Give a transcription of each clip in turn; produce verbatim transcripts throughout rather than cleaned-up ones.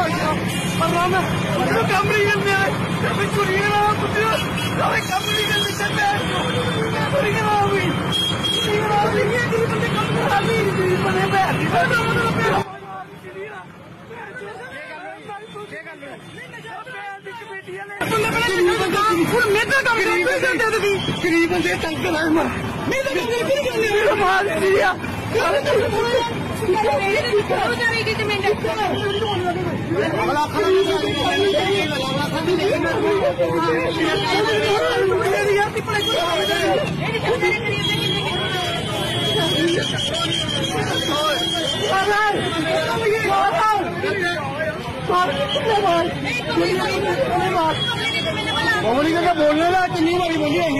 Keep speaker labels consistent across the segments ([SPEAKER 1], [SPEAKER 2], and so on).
[SPEAKER 1] काम नहीं करने कुड़िया काम नहीं करने गरीब बंदे तंग बोलने ना कितनी बड़ी बोली है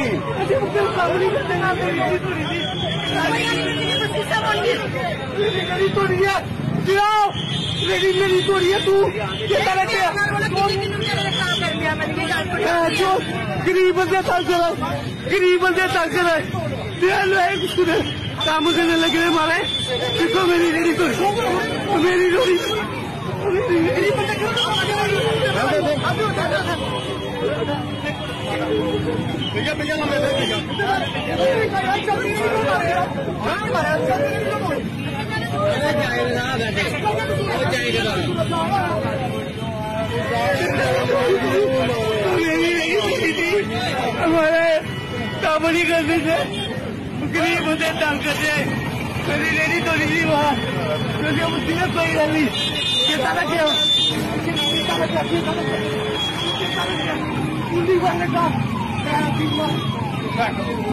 [SPEAKER 1] मेरी मेरी तोड़ी है तू गरीब बंदे तंग कर गरीब बंदे तंग कर काम करने लगे हमारे देखो मेरी रेडी तोड़ी मेरी तोड़ी भैया भैया हमारे काम नहीं करते थे गरीब बंदे तंग करते मेरी रेडी तो नहीं वहाँ क्योंकि मुझे कोई रही क्या क्या क्या